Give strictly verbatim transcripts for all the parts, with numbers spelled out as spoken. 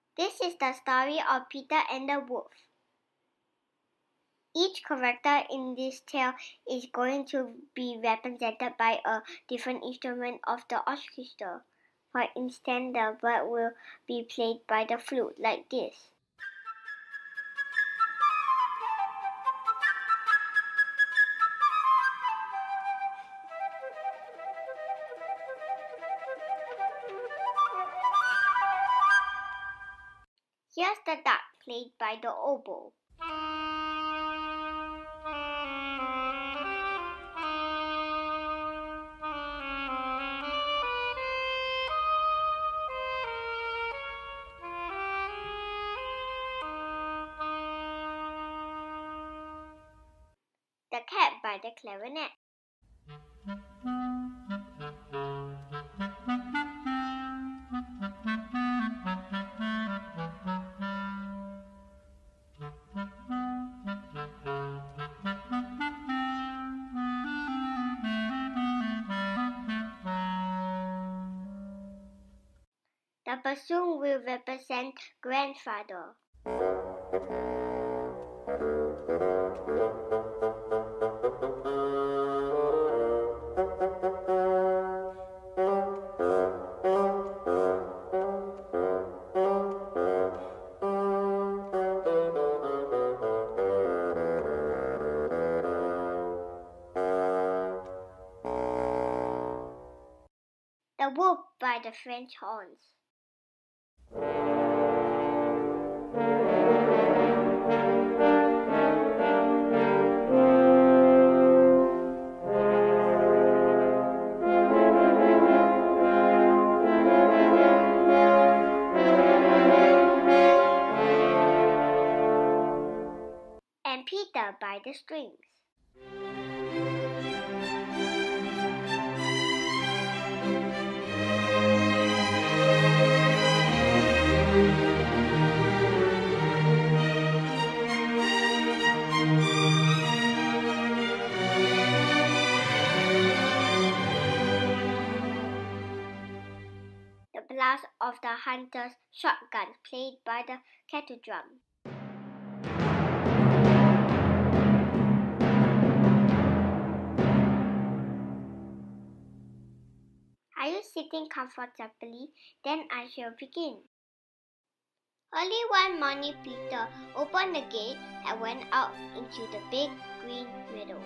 This is the story of Peter and the Wolf. Each character in this tale is going to be represented by a different instrument of the orchestra. For instance, the bird will be played by the flute, like this. Here's the duck, played by the oboe. The cat by the clarinet. The bassoon will represent grandfather. The wolf by the French horns. And Peter by the strings. The blast of the hunter's shotgun, played by the kettle drum. Are you sitting comfortably? Then I shall begin. Early one morning, Peter opened the gate and went out into the big green meadow.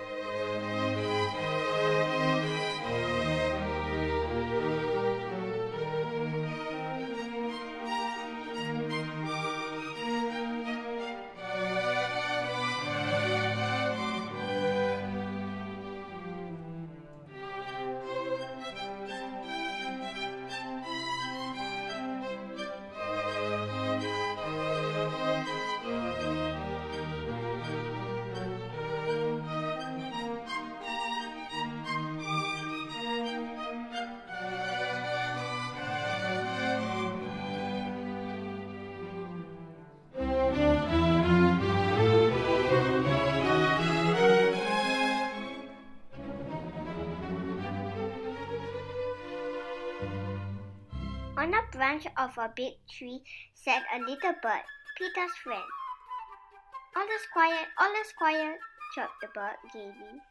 On a branch of a big tree sat a little bird, Peter's friend. All is quiet, all is quiet, chirped the bird gaily.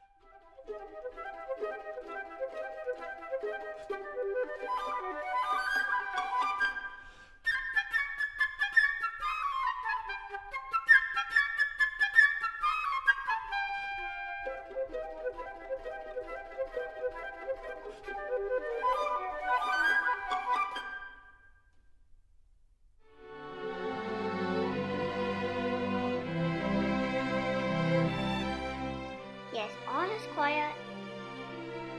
Yes, all is quiet.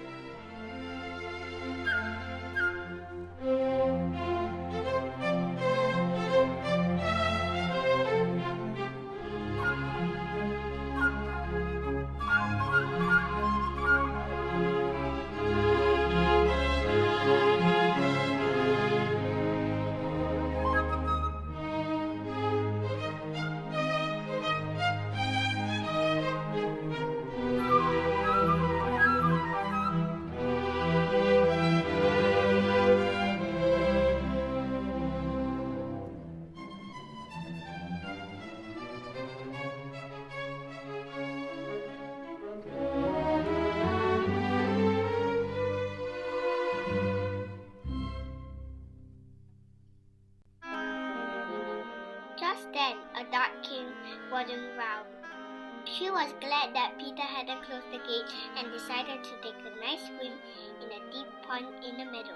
Just then, a duck came waddling round. She was glad that Peter hadn't closed the gate and decided to take a nice swim in a deep pond in the meadow.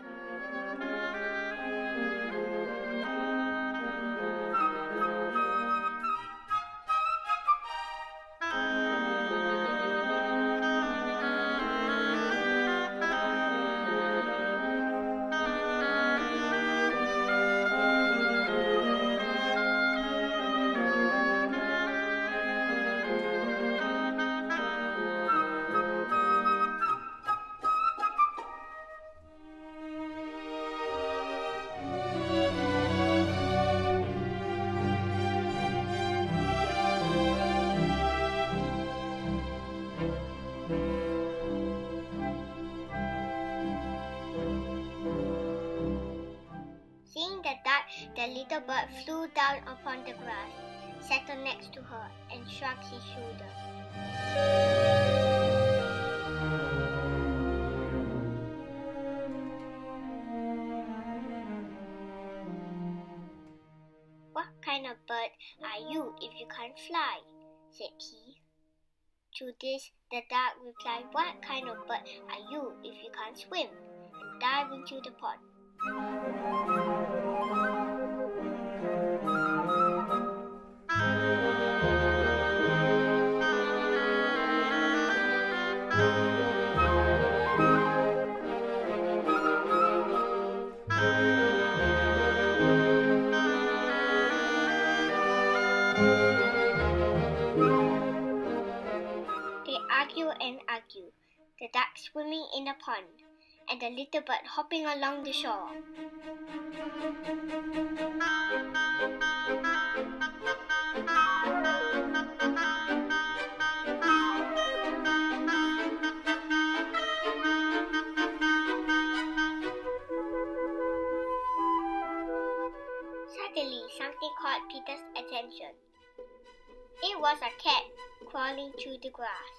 Seeing the duck, the little bird flew down upon the grass, settled next to her, and shrugged his shoulder. "What kind of bird are you if you can't fly?" said he. To this, the duck replied, "What kind of bird are you if you can't swim?" and dived into the pond. They argued and argued, the duck swimming in the pond, and the little bird hopping along the shore. Suddenly, something caught Peter's attention. It was a cat crawling through the grass.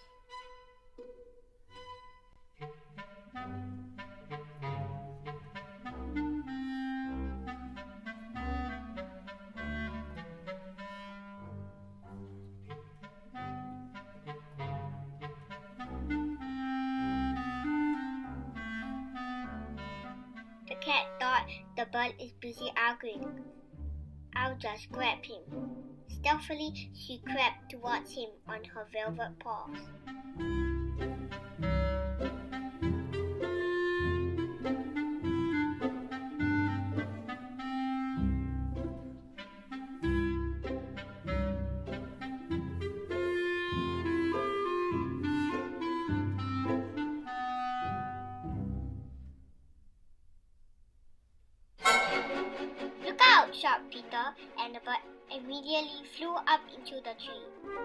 The cat thought the bird is busy arguing. "I'll just grab him." Stealthily, she crept towards him on her velvet paws. "Look out!" shouted Peter, and the bird immediately flew up into the tree.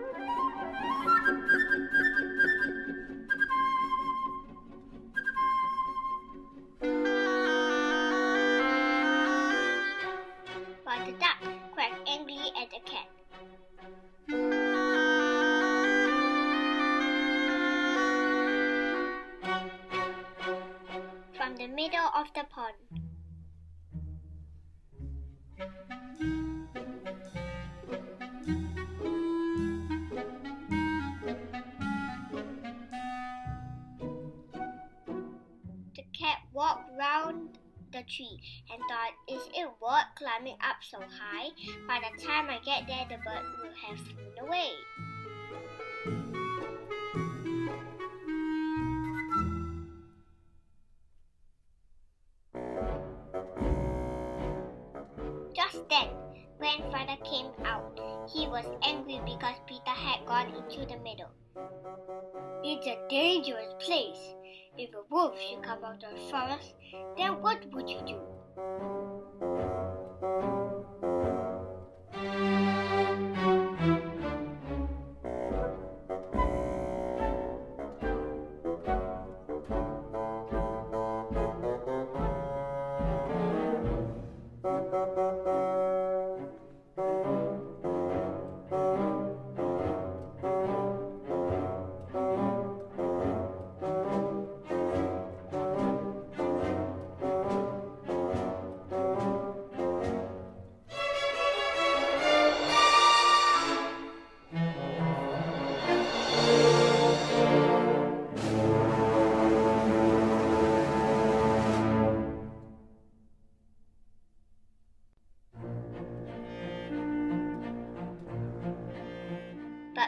While the duck quacked angrily at the cat. From the middle of the pond, the cat walked round the tree and thought, "Is it worth climbing up so high? By the time I get there, the bird will have flown away." Just then, Grandfather came out. He was angry because Peter had gone into the meadow. "It's a dangerous place. If a wolf should come out of the forest, then what would you do?"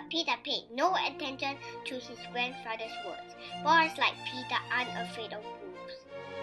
But Peter paid no attention to his grandfather's words. Boys like Peter aren't afraid of wolves.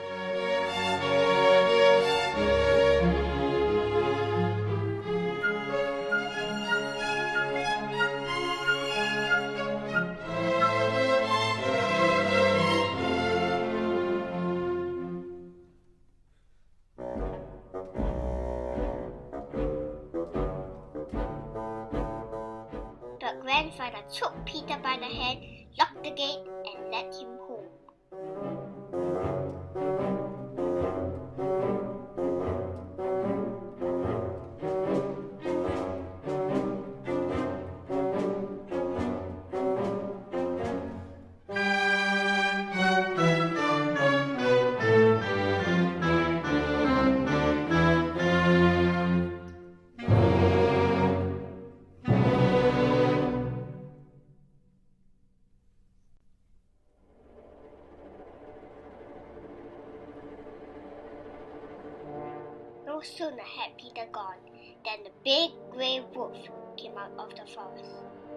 But grandfather took Peter by the hand, locked the gate, and led him home. No sooner had Peter gone than the big grey wolf came out of the forest.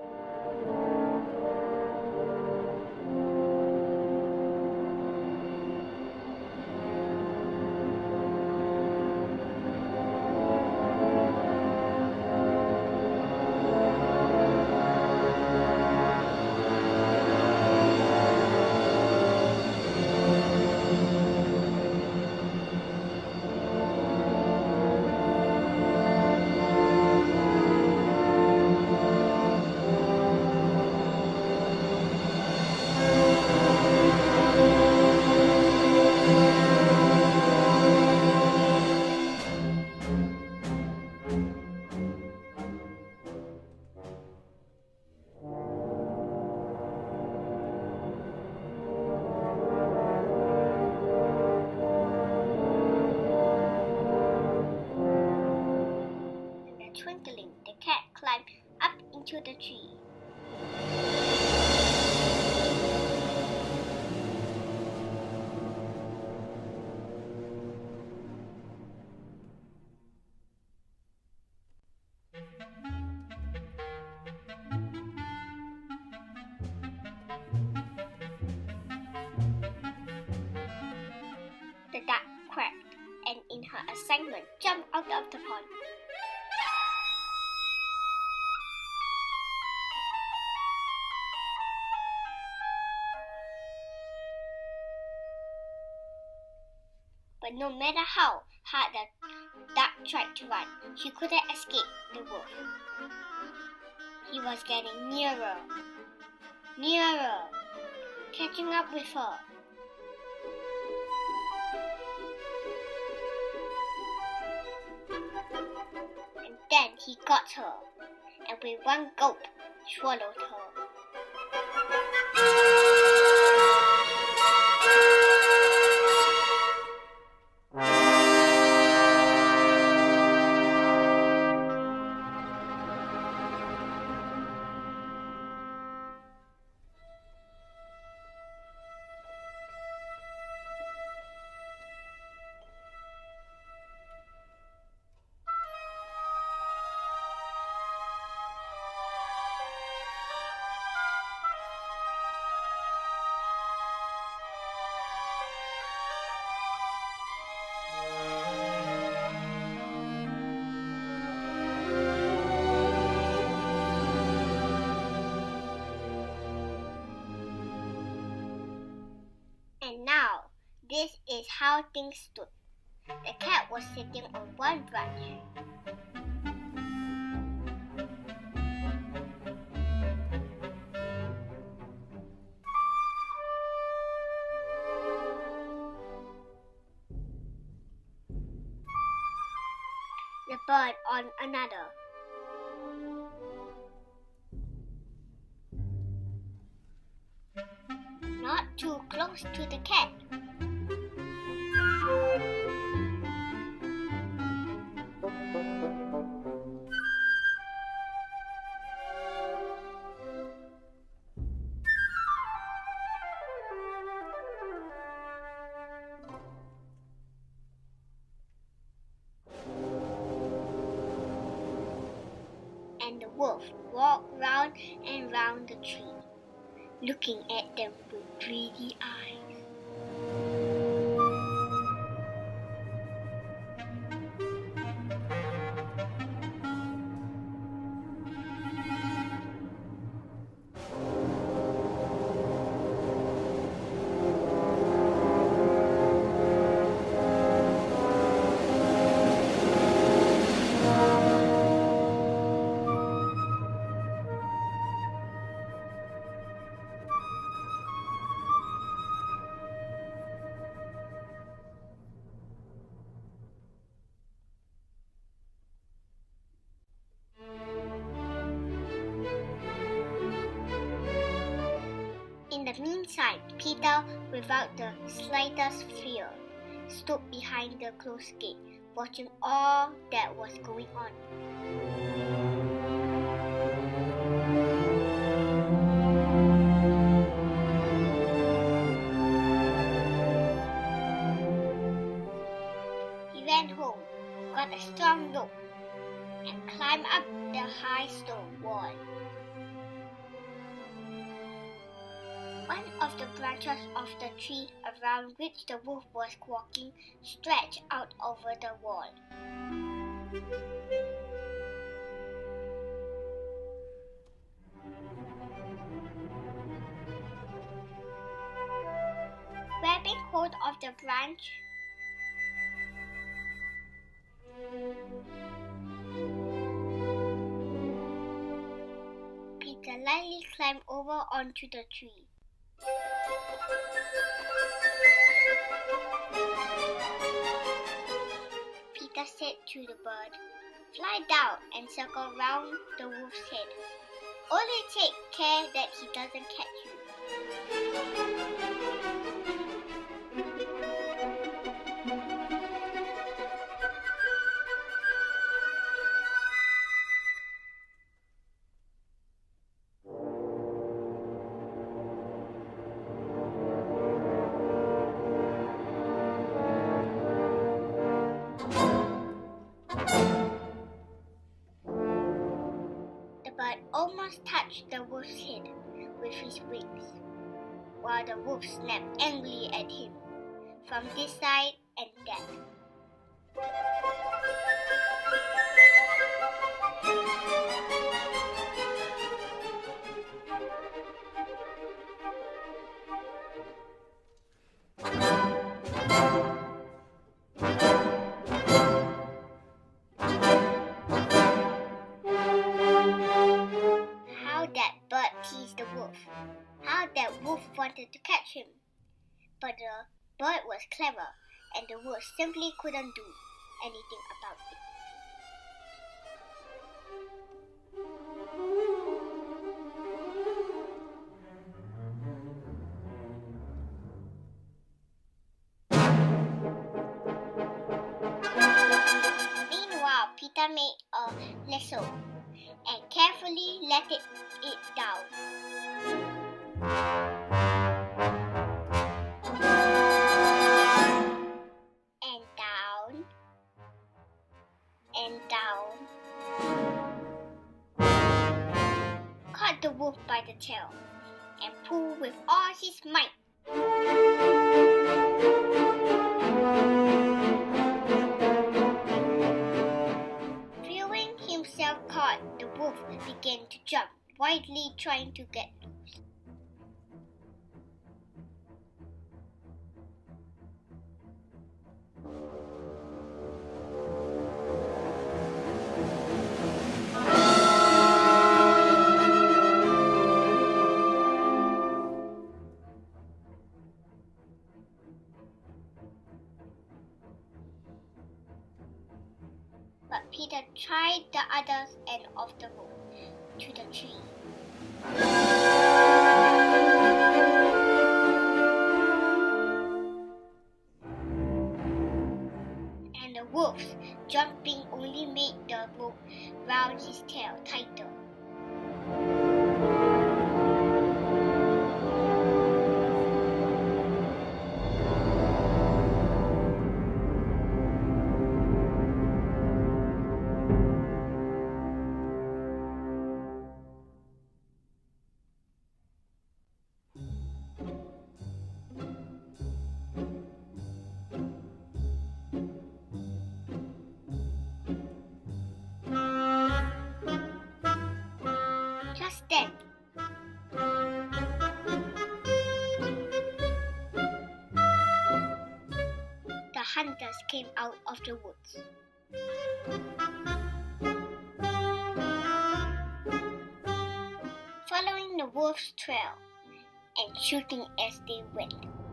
Twinkling, the cat climbed up into the tree. The duck quacked, and in her excitement jumped out of the pond. But no matter how hard the duck tried to run, she couldn't escape the wolf. He was getting nearer, nearer, catching up with her. And then he got her, and with one gulp, swallowed her. And now, this is how things stood. The cat was sitting on one branch. The bird on another. Not too close to the cat. and the wolf walked round and round the tree, looking at them with greedy eyes. In the meantime, Peter, without the slightest fear, stood behind the closed gate, watching all that was going on. He ran home, got a strong rope, and climbed up the high stone wall. One of the branches of the tree around which the wolf was walking stretched out over the wall. Grabbing hold of the branch, Peter lightly climbed over onto the tree. Peter said to the bird, "Fly down and circle round the wolf's head. Only take care that he doesn't catch you." But almost touched the wolf's head with his wings, while the wolf snapped angrily at him from this side and that. The wolf. How that wolf wanted to catch him. But the bird was clever, and the wolf simply couldn't do anything about it. Meanwhile, Peter made a lasso and carefully let it, it down. And down, and down. Caught the wolf by the tail and pulled with all his might. Feeling himself caught, the wolf began to jump wildly, trying to get loose. But Peter tied the other end of the rope to the tree. And the wolf, jumping, only made the rope round his tail tighter. hunters came out of the woods. Following the wolf's trail and shooting as they went.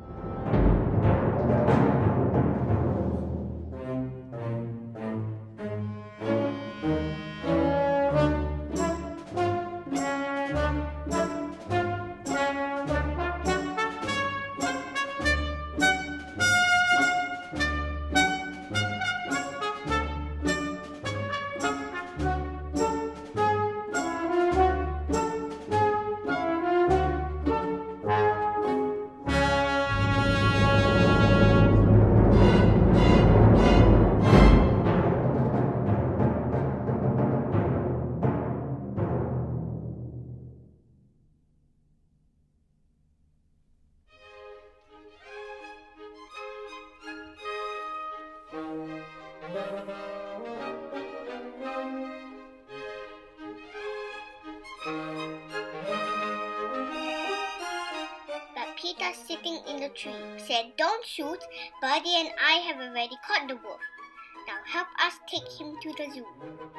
But Peter, sitting in the tree, said, "Don't shoot. Buddy and I have already caught the wolf. Now help us take him to the zoo."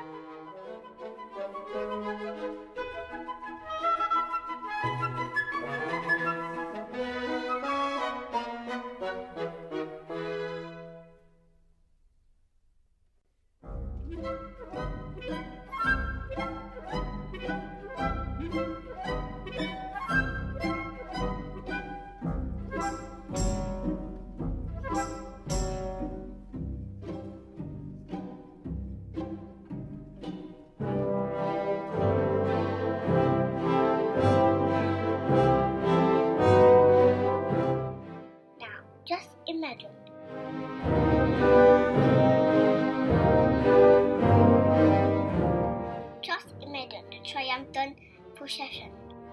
Just imagine. Just imagine the triumphant procession.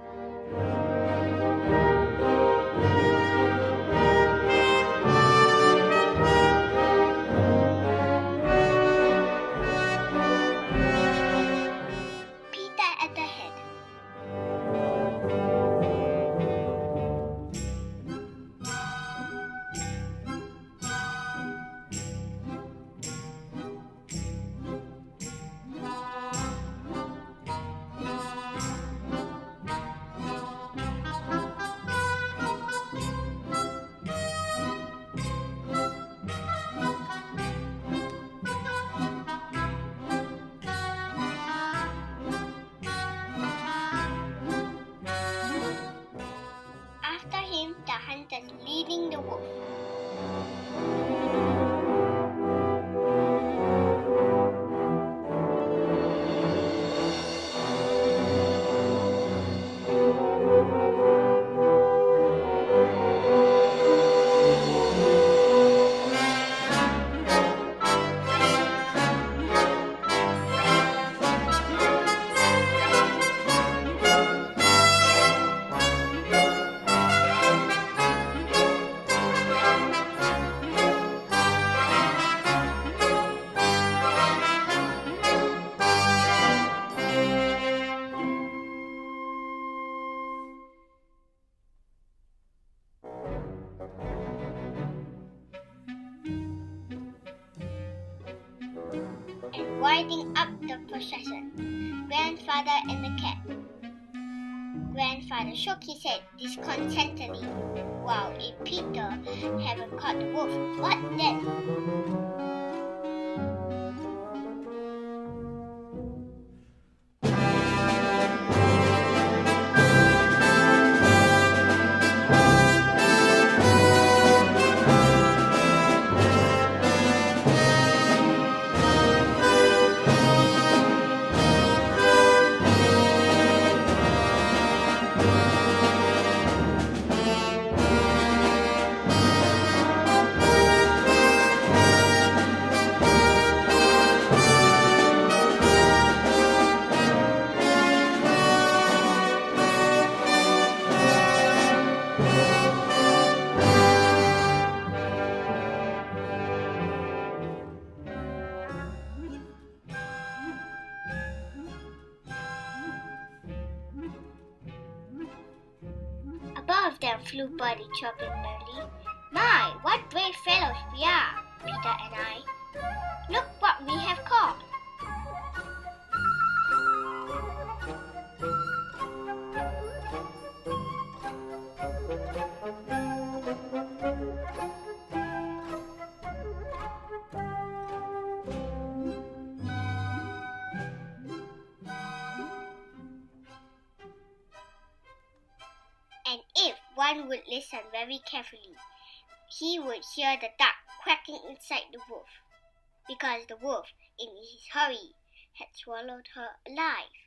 Peter at the head. The hunters leading the wolf. And riding up the procession, Grandfather and the cat. Grandfather shook his head discontentedly. Wow, if Peter haven't caught the wolf, what then? Above them flew Buddy, chirping merrily. "My, what brave fellows we are! Peter and I. "Look what we have caught." And if one would listen very carefully, he would hear the duck quacking inside the wolf, because the wolf, in his hurry, had swallowed her alive.